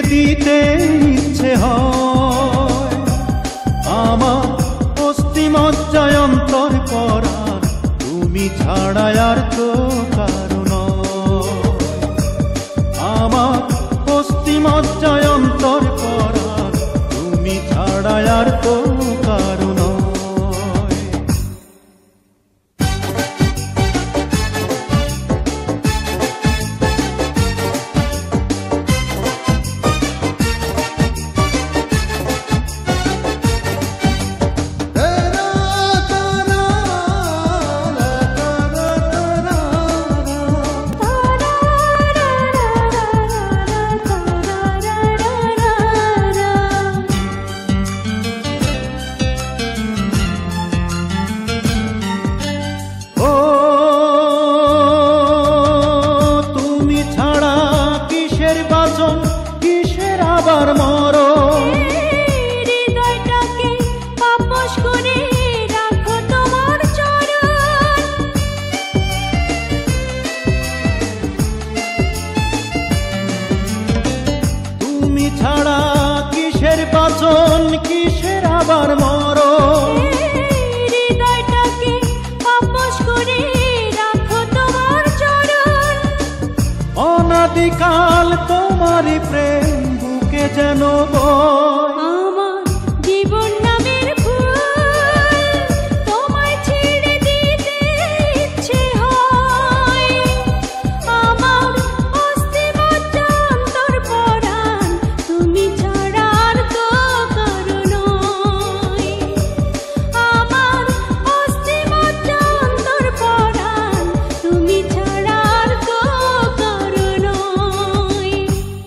দিতে ইচ্ছে হয়। আমার অস্থি মজ্জায় অন্তর পরাণ তুমি ছাড়া আর তো কারো নয়। আমার অস্থি মজ্জায় অন্তর পরাণ তুমি ছাড়া আর তো কারো নয়। কিসের আবার মরণ, হৃদয়টাকে পাপস করে রাখো তোমার চরণ। তুমি ছাড়া কিসের বাঁচন, কিসের আবার মরণ। হৃদয়টাকে পাপস করে রাখো তোমার চরণ। অনাদিকাল তোমারই প্রেম বুকে যেন বয়। আমার জীবন নামের ফুল তোমায় ছেড়ে দিতে ইচ্ছে হয়। আমার অস্থি মজ্জা অন্তর পরাণ তুমি ছাড়া আর তো কারো নয়। আমার অস্থি মজ্জা অন্তর পরাণ তুমি ছাড়া আর তো কারো নয়।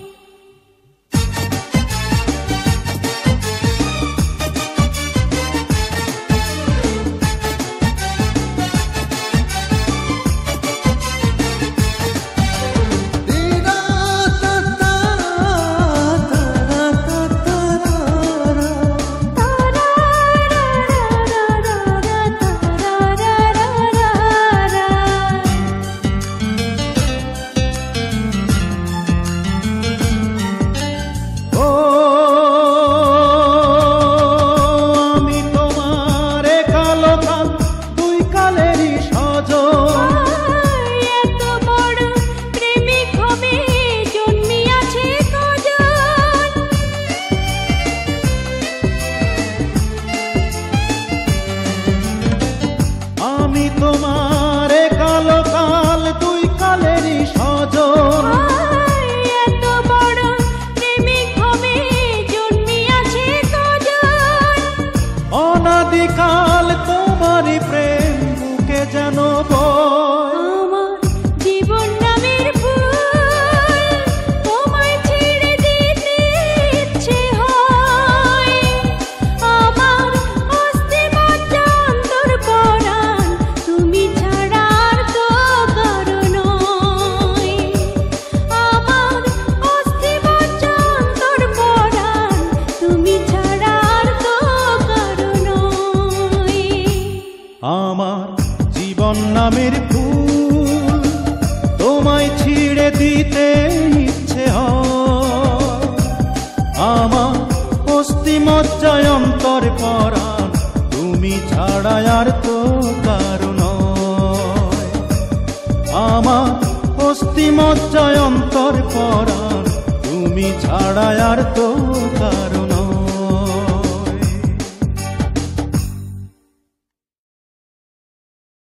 আমি তোমার কালো কাল দুই কালেরই স্বজন। এত বড় প্রেমিক হবে জন্মিয়াছে কজন। অনাদিকাল তোমারই প্রেম বুকে যেন বয়। আমার জীবন নামের ফুল তোমায় ছেড়ে দিতে ইচ্ছে হয়। আমার অস্থি মজ্জা অন্তর পরাণ তুমি ছাড়া আর তো কারো নয়। আমার অস্থি মজ্জা অন্তর পরাণ তুমি ছাড়া আর তো কারো নয়। আমার জীবন নামের ফুল তোমায় ছিঁড়ে দিতে ইচ্ছে হয়। আমার অস্থি মজ্জায় অন্তর পরাণ তুমি ছাড়া আর তো কারো নয়। আমার অস্থি মজ্জায় অন্তর পরাণ তুমি ছাড়া আর তো কারো